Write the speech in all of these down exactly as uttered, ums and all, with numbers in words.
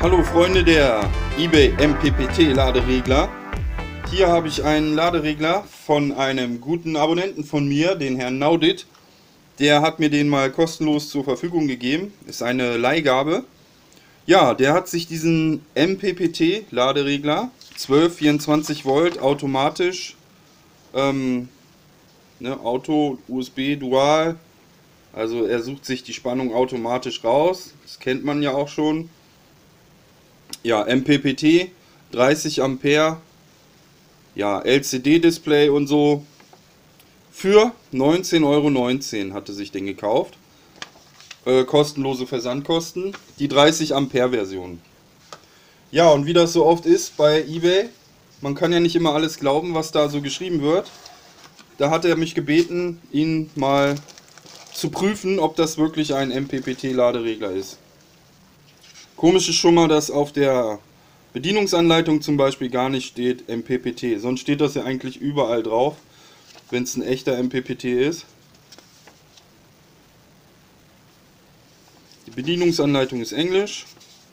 Hallo Freunde der eBay M P P T Laderegler. Hier habe ich einen Laderegler von einem guten Abonnenten von mir, den Herrn Naudit. Der hat mir den mal kostenlos zur Verfügung gegeben. Ist eine Leihgabe. Ja, der hat sich diesen M P P T Laderegler, zwölf, vierundzwanzig Volt, automatisch, ähm, ne, Auto, U S B, Dual. Also er sucht sich die Spannung automatisch raus. Das kennt man ja auch schon. Ja, M P P T, dreißig Ampere, ja, L C D-Display und so. Für neunzehn Euro neunzehn hatte sich den gekauft. Äh, kostenlose Versandkosten. Die dreißig Ampere Version. Ja, und wie das so oft ist bei eBay, man kann ja nicht immer alles glauben, was da so geschrieben wird. Da hat er mich gebeten, ihn mal zu prüfen, ob das wirklich ein M P P T Laderegler ist. Komisch ist schon mal, dass auf der Bedienungsanleitung zum Beispiel gar nicht steht M P P T. Sonst steht das ja eigentlich überall drauf, wenn es ein echter M P P T ist. Die Bedienungsanleitung ist Englisch.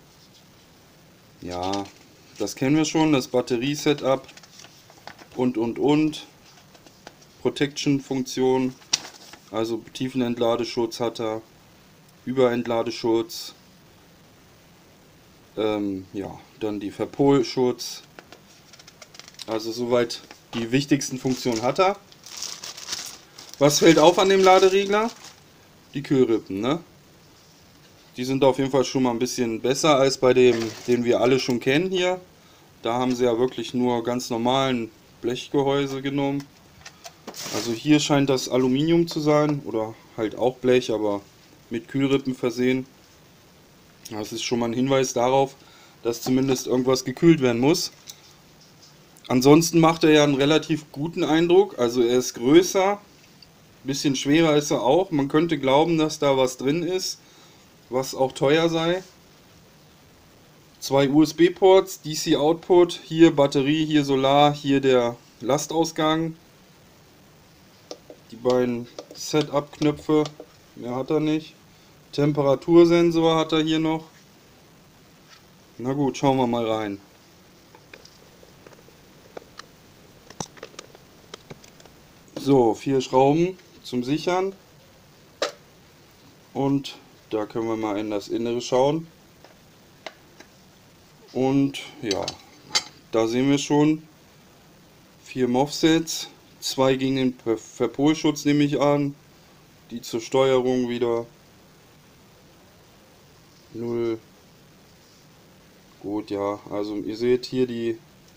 Ja, das kennen wir schon, das Batterie-Setup und und und. Protection-Funktion, also Tiefenentladeschutz hat er, Überentladeschutz. Ähm, ja, dann die Verpolschutz. Also soweit die wichtigsten Funktionen hat er. Was fällt auf an dem Laderegler? Die Kühlrippen, ne? Die sind auf jeden Fall schon mal ein bisschen besser als bei dem, den wir alle schon kennen hier. Da haben sie ja wirklich nur ganz normalen Blechgehäuse genommen. Also hier scheint das Aluminium zu sein oder halt auch Blech, aber mit Kühlrippen versehen. Das ist schon mal ein Hinweis darauf, dass zumindest irgendwas gekühlt werden muss. Ansonsten macht er ja einen relativ guten Eindruck. Also er ist größer, ein bisschen schwerer ist er auch. Man könnte glauben, dass da was drin ist, was auch teuer sei. Zwei U S B-Ports, D C-Output, hier Batterie, hier Solar, hier der Lastausgang. Die beiden Setup-Knöpfe, mehr hat er nicht. Temperatursensor hat er hier noch. Na gut, schauen wir mal rein. So, vier Schrauben zum Sichern. Und da können wir mal in das Innere schauen. Und ja, da sehen wir schon vier MOSFETs. Zwei gegen den Ver Verpolschutz nehme ich an. Die zur Steuerung wieder. Null. Gut, ja, also ihr seht hier die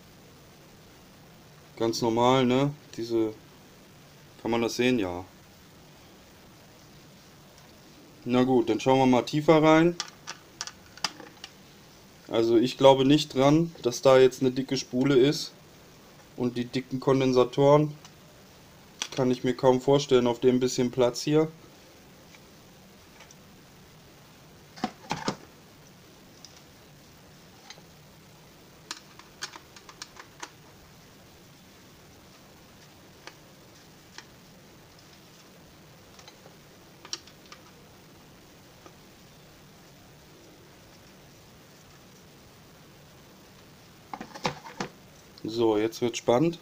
ganz normal, ne? Diese, kann man das sehen? Ja. Na gut, dann schauen wir mal tiefer rein. Also ich glaube nicht dran, dass da jetzt eine dicke Spule ist. Und die dicken Kondensatoren kann ich mir kaum vorstellen auf dem bisschen Platz hier. So, jetzt wird spannend.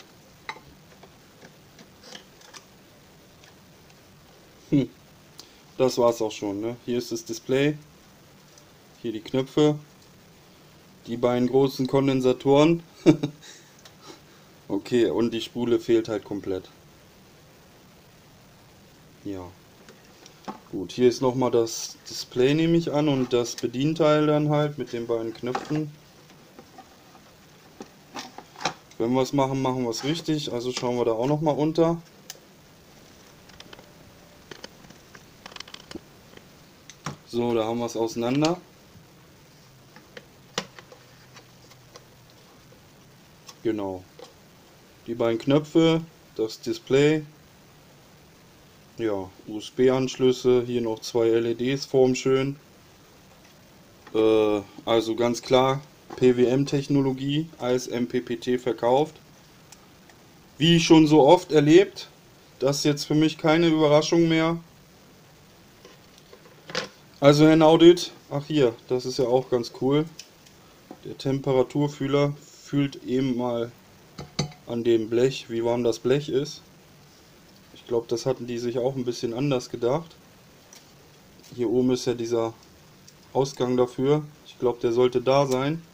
Hm. Das war's auch schon, ne? Hier ist das Display. Hier die Knöpfe. Die beiden großen Kondensatoren. Okay, und die Spule fehlt halt komplett. Ja. Gut, hier ist nochmal das Display, nehme ich an, und das Bedienteil dann halt mit den beiden Knöpfen. Wenn wir es machen, machen wir es richtig. Also schauen wir da auch noch mal unter. So, da haben wir es auseinander. Genau. Die beiden Knöpfe, das Display. Ja, U S B-Anschlüsse. Hier noch zwei L E Ds, formschön. Äh, also ganz klar. P W M-Technologie als M P P T verkauft. Wie schon so oft erlebt, das ist jetzt für mich keine Überraschung mehr. Also Herr Naudit, ach hier, das ist ja auch ganz cool. Der Temperaturfühler fühlt eben mal an dem Blech, wie warm das Blech ist. Ich glaube, das hatten die sich auch ein bisschen anders gedacht. Hier oben ist ja dieser Ausgang dafür. Ich glaube, der sollte da sein.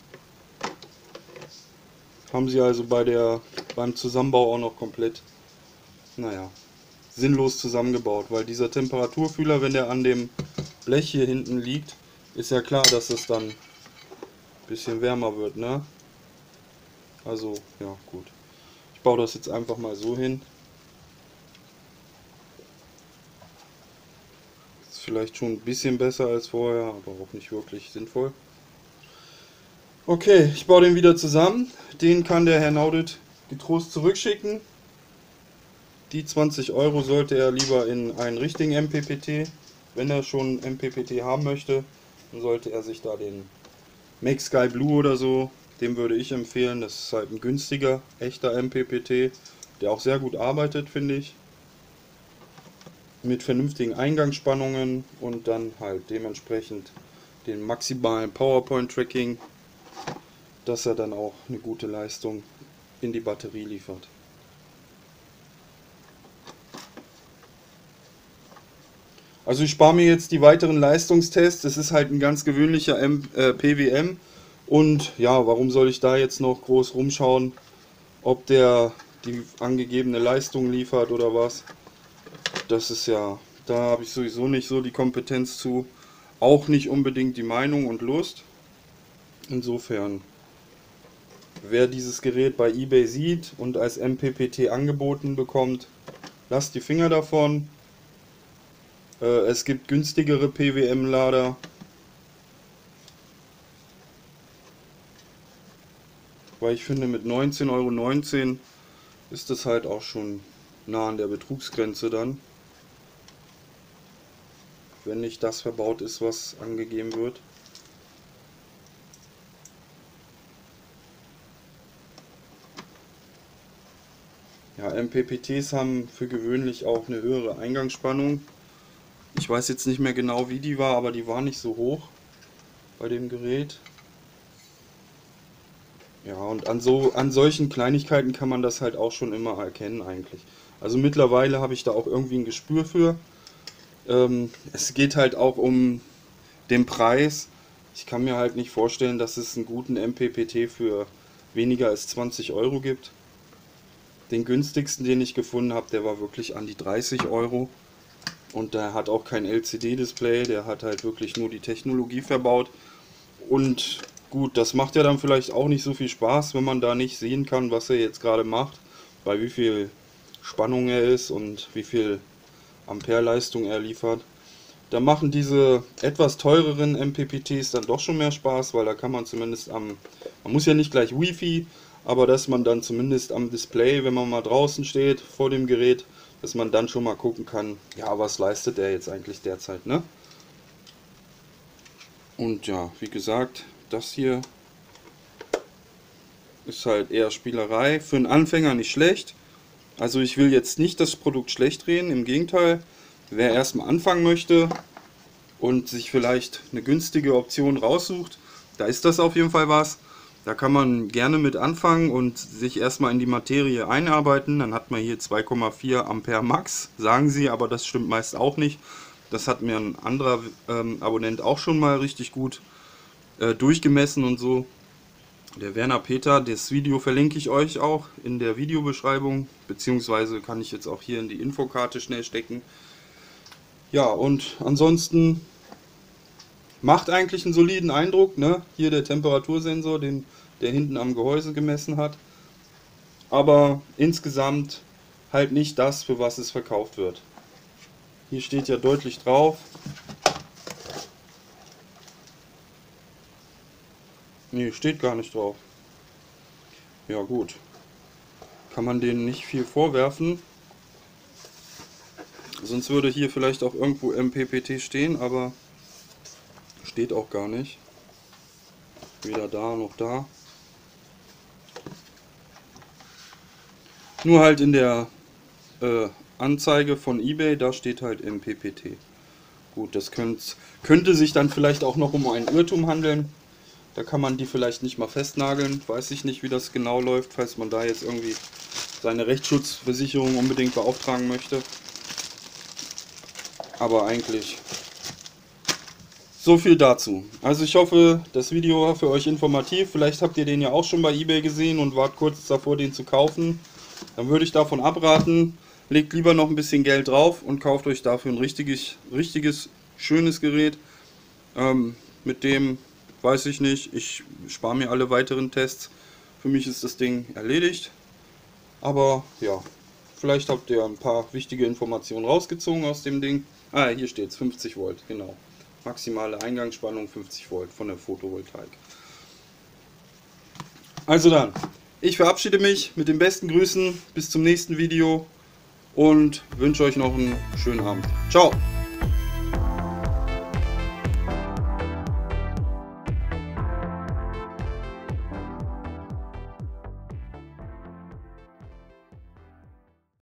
Haben sie also bei der, beim Zusammenbau auch noch komplett, naja, sinnlos zusammengebaut. Weil dieser Temperaturfühler, wenn der an dem Blech hier hinten liegt, ist ja klar, dass es dann ein bisschen wärmer wird, ne? Also, ja, gut. Ich baue das jetzt einfach mal so hin. Ist vielleicht schon ein bisschen besser als vorher, aber auch nicht wirklich sinnvoll. Okay, ich baue den wieder zusammen. Den kann der Herr Naudit getrost zurückschicken. Die zwanzig Euro sollte er lieber in einen richtigen M P P T. Wenn er schon M P P T haben möchte, dann sollte er sich da den Make Sky Blue oder so, dem würde ich empfehlen. Das ist halt ein günstiger, echter M P P T, der auch sehr gut arbeitet, finde ich. Mit vernünftigen Eingangsspannungen und dann halt dementsprechend den maximalen PowerPoint Tracking, dass er dann auch eine gute Leistung in die Batterie liefert. Also ich spare mir jetzt die weiteren Leistungstests. Es ist halt ein ganz gewöhnlicher M äh, P W M. Und ja, warum soll ich da jetzt noch groß rumschauen, ob der die angegebene Leistung liefert oder was. Das ist ja, da habe ich sowieso nicht so die Kompetenz zu. Auch nicht unbedingt die Meinung und Lust. Insofern, wer dieses Gerät bei eBay sieht und als M P P T angeboten bekommt, lasst die Finger davon. Es gibt günstigere P W M-Lader. Weil ich finde, mit neunzehn Euro neunzehn ist das halt auch schon nah an der Betrugsgrenze dann. Wenn nicht das verbaut ist, was angegeben wird. Ja, M P P Ts haben für gewöhnlich auch eine höhere Eingangsspannung. Ich weiß jetzt nicht mehr genau, wie die war, aber die war nicht so hoch bei dem Gerät. Ja, und an so an solchen Kleinigkeiten kann man das halt auch schon immer erkennen eigentlich. Also mittlerweile habe ich da auch irgendwie ein Gespür für. Ähm, es geht halt auch um den Preis. Ich kann mir halt nicht vorstellen, dass es einen guten M P P T für weniger als zwanzig Euro gibt. Den günstigsten, den ich gefunden habe, der war wirklich an die dreißig Euro. Und der hat auch kein L C D-Display, der hat halt wirklich nur die Technologie verbaut. Und gut, das macht ja dann vielleicht auch nicht so viel Spaß, wenn man da nicht sehen kann, was er jetzt gerade macht, bei wie viel Spannung er ist und wie viel Ampereleistung er liefert. Da machen diese etwas teureren M P P Ts dann doch schon mehr Spaß, weil da kann man zumindest am, man muss ja nicht gleich Wi-Fi, aber dass man dann zumindest am Display, wenn man mal draußen steht vor dem Gerät, dass man dann schon mal gucken kann, ja, was leistet er jetzt eigentlich derzeit, ne? Und ja, wie gesagt, das hier ist halt eher Spielerei. Für einen Anfänger nicht schlecht. Also ich will jetzt nicht das Produkt schlecht reden, im Gegenteil. Wer erstmal anfangen möchte und sich vielleicht eine günstige Option raussucht, da ist das auf jeden Fall was. Da kann man gerne mit anfangen und sich erstmal in die Materie einarbeiten. Dann hat man hier zwei Komma vier Ampere Max, sagen sie, aber das stimmt meist auch nicht. Das hat mir ein anderer ähm, Abonnent auch schon mal richtig gut äh, durchgemessen und so. Der Werner Peter, das Video verlinke ich euch auch in der Videobeschreibung, beziehungsweise kann ich jetzt auch hier in die Infokarte schnell stecken. Ja, und ansonsten macht eigentlich einen soliden Eindruck, ne? Hier der Temperatursensor, den der hinten am Gehäuse gemessen hat. Aber insgesamt halt nicht das, für was es verkauft wird. Hier steht ja deutlich drauf. Nee, steht gar nicht drauf. Ja gut. Kann man denen nicht viel vorwerfen. Sonst würde hier vielleicht auch irgendwo M P P T stehen, aber steht auch gar nicht. Weder da noch da. Nur halt in der äh, Anzeige von eBay, da steht halt M P P T. Gut, das könnt, könnte sich dann vielleicht auch noch um einen Irrtum handeln. Da kann man die vielleicht nicht mal festnageln. Weiß ich nicht, wie das genau läuft, falls man da jetzt irgendwie seine Rechtsschutzversicherung unbedingt beauftragen möchte. Aber eigentlich so viel dazu. Also ich hoffe, das Video war für euch informativ. Vielleicht habt ihr den ja auch schon bei eBay gesehen und wart kurz davor, den zu kaufen. Dann würde ich davon abraten. Legt lieber noch ein bisschen Geld drauf und kauft euch dafür ein richtiges, richtiges schönes Gerät. Ähm, mit dem weiß ich nicht. Ich spare mir alle weiteren Tests. Für mich ist das Ding erledigt. Aber ja, vielleicht habt ihr ein paar wichtige Informationen rausgezogen aus dem Ding. Ah, hier steht es, fünfzig Volt, genau. Maximale Eingangsspannung fünfzig Volt von der Photovoltaik. Also dann, ich verabschiede mich mit den besten Grüßen. Bis zum nächsten Video und wünsche euch noch einen schönen Abend. Ciao!